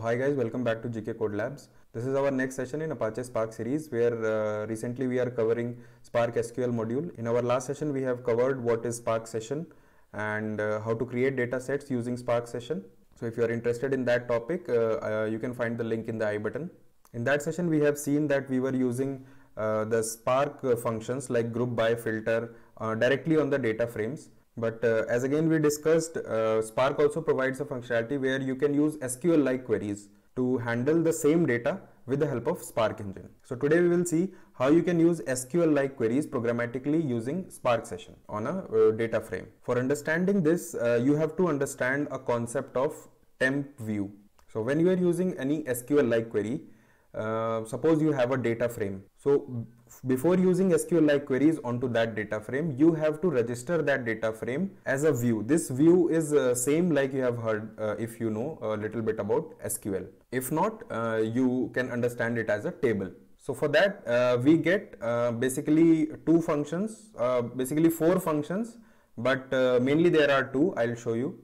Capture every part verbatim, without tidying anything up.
hi guys, welcome back to GKCodelabs. This is our next session in Apache Spark series where uh, recently we are covering Spark S Q L module. In our last session we have covered what is Spark Session and uh, how to create data sets using Spark Session. So if you are interested in that topic, uh, uh, you can find the link in the I button. In that session we have seen that we were using uh, the Spark uh, functions like group by, filter uh, directly on the data frames. But uh, as again we discussed, uh, Spark also provides a functionality where you can use S Q L-like queries to handle the same data with the help of Spark engine. So today we will see how you can use S Q L-like queries programmatically using Spark Session on a uh, data frame. For understanding this, uh, you have to understand a concept of tempView. So when you are using any S Q L-like query, uh, suppose you have a data frame. So before using S Q L-like queries onto that data frame, you have to register that data frame as a view. This view is uh, same like you have heard uh, if you know a little bit about S Q L. If not, uh, you can understand it as a table. So for that, uh, we get uh, basically two functions, uh, basically four functions, but uh, mainly there are two. I'll show you.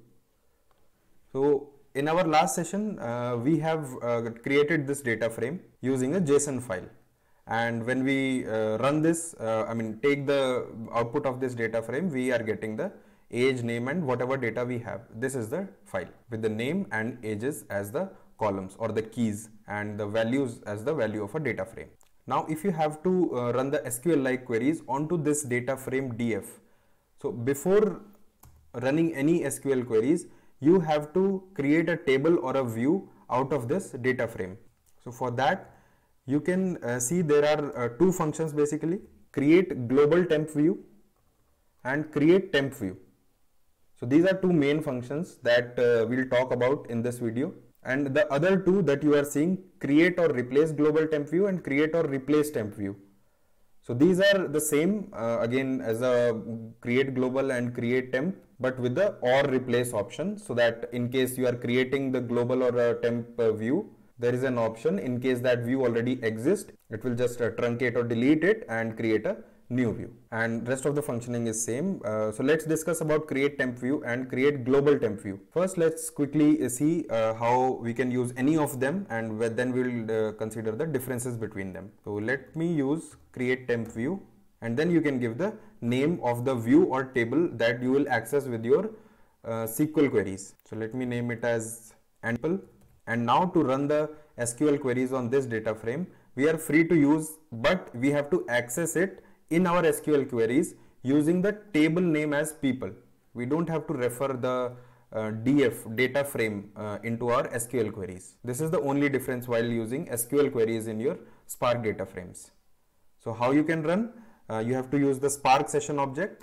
So in our last session, uh, we have uh, created this data frame using a JSON file. And when we uh, run this, uh, I mean take the output of this data frame, we are getting the age, name and whatever data we have. This is the file with the name and ages as the columns or the keys and the values as the value of a data frame. Now if you have to uh, run the S Q L-like queries onto this data frame D F, so before running any S Q L queries, you have to create a table or a view out of this data frame. So for that, you can uh, see there are uh, two functions basically, createGlobalTempView and createTempView. So these are two main functions that uh, we'll talk about in this video. And the other two that you are seeing, createOrReplaceGlobalTempView and createOrReplaceTempView. So these are the same uh, again as a createGlobal and createTemp, but with the or replace option, so that in case you are creating the global or a temp uh, view, there is an option in case that view already exists, it will just uh, truncate or delete it and create a new view, and rest of the functioning is same. Uh, so let's discuss about createTempView and createGlobalTempView. First let's quickly see uh, how we can use any of them, and then we'll uh, consider the differences between them. So let me use createTempView, and then you can give the name of the view or table that you will access with your uh, S Q L queries. So let me name it as Ample. And now to run the S Q L queries on this data frame, we are free to use, but we have to access it in our S Q L queries using the table name as people. We don't have to refer the uh, D F data frame uh, into our S Q L queries. This is the only difference while using S Q L queries in your Spark data frames. So how you can run? Uh, you have to use the Spark session object,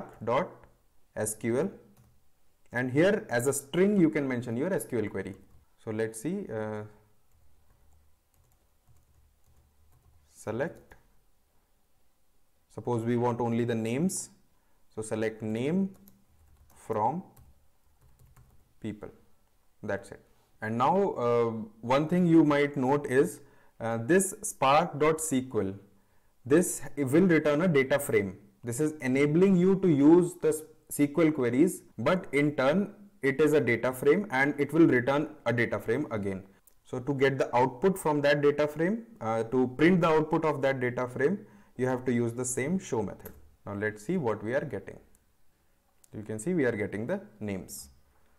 spark.sql, and here as a string you can mention your S Q L query. So let's see, uh, select, suppose we want only the names, so select name from people, that's it. And now uh, one thing you might note is uh, this spark.sql, this will return a data frame. This is enabling you to use the S Q L queries, but in turn it is a data frame and it will return a data frame again. So to get the output from that data frame, uh, to print the output of that data frame, you have to use the same show method. Now let's see what we are getting. You can see we are getting the names.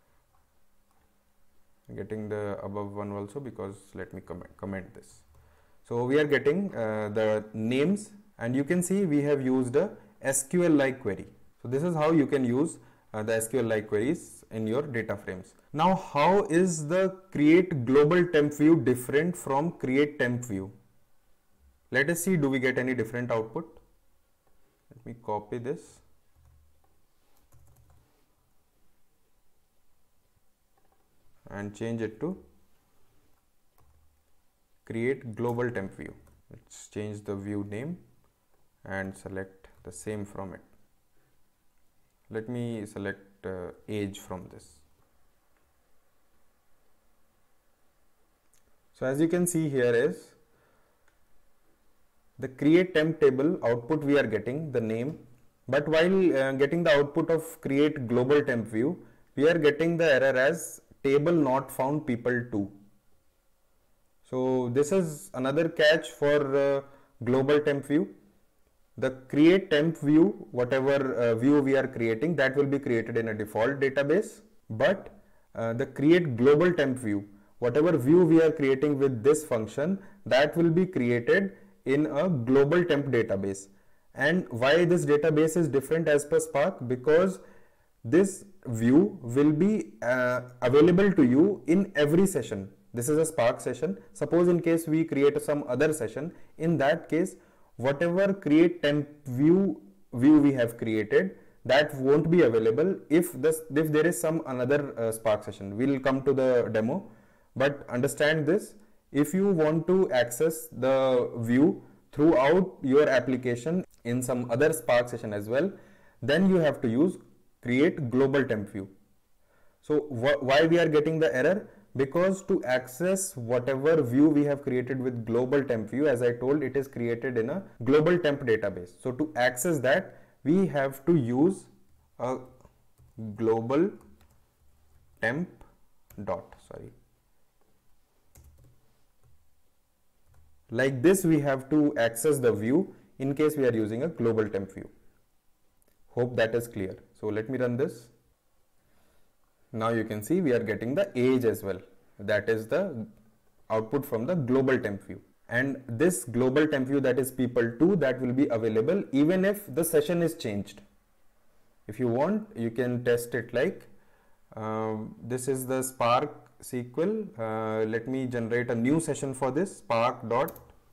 Getting the above one also, because let me comment, comment this. So we are getting uh, the names, and you can see we have used a S Q L-like query. So this is how you can use uh, the S Q L-like queries in your data frames. Now how is the createGlobalTempView different from createTempView? Let us see, do we get any different output? Let me copy this. And change it to createGlobalTempView. Let's change the view name and select the same from it. Let me select uh, age from this. So as you can see here is the createTemp table output we are getting the name, but while uh, getting the output of createGlobalTempView, we are getting the error as table not found people two. So this is another catch for uh, global temp view. The create temp view, whatever uh, view we are creating, that will be created in a default database. But uh, the create global temp view, whatever view we are creating with this function, that will be created in a global temp database. And why this database is different as per Spark? Because this view will be uh, available to you in every session. This is a Spark session. Suppose in case we create some other session, in that case, whatever create temp view view we have created, that won't be available if this if there is some another uh, Spark session. We'll come to the demo, but understand this: if you want to access the view throughout your application in some other Spark session as well, then you have to use create global temp view. So wh why we are getting the error? Because to access whatever view we have created with global temp view, as I told, it is created in a global temp database. So to access that, we have to use a global temp dot, sorry. Like this, we have to access the view in case we are using a global temp view. Hope that is clear. So let me run this. Now you can see we are getting the age as well. That is the output from the global temp view. And this global temp view, that is people two, that will be available even if the session is changed. If you want, you can test it like uh, this is the Spark S Q L. Uh, let me generate a new session for this. Spark dot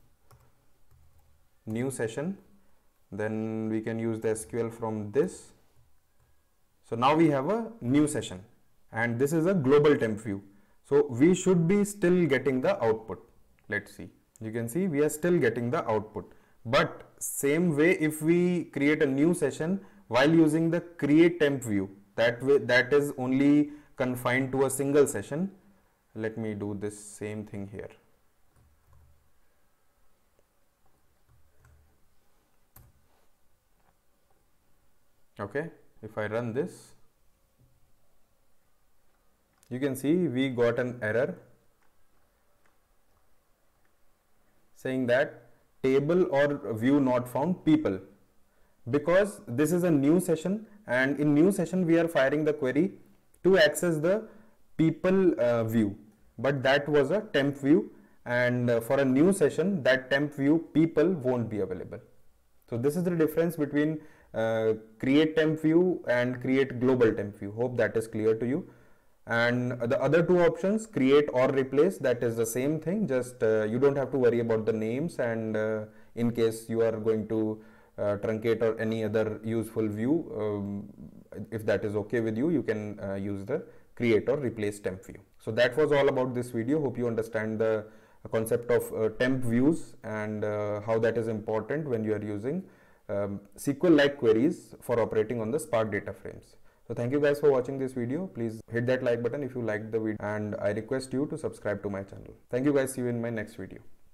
new session. Then we can use the S Q L from this. So now we have a new session, and this is a global temp view. So we should be still getting the output. Let's see. You can see we are still getting the output. But same way, if we create a new session while using the create temp view, that way that is only confined to a single session. Let me do this same thing here. Okay. If I run this, you can see we got an error saying that table or view not found people, because this is a new session, and in new session we are firing the query to access the people uh, view, but that was a temp view, and uh, for a new session that temp view people won't be available. So this is the difference between Uh, create temp view and create global temp view. Hope that is clear to you. And the other two options, create or replace, that is the same thing. Just uh, you don't have to worry about the names, and uh, in case you are going to uh, truncate or any other useful view, um, if that is okay with you, you can uh, use the create or replace temp view. So that was all about this video. Hope you understand the concept of uh, temp views and uh, how that is important when you are using Um, S Q L-like queries for operating on the Spark data frames. So thank you guys for watching this video. Please hit that like button if you liked the video, and I request you to subscribe to my channel. Thank you guys. See you in my next video.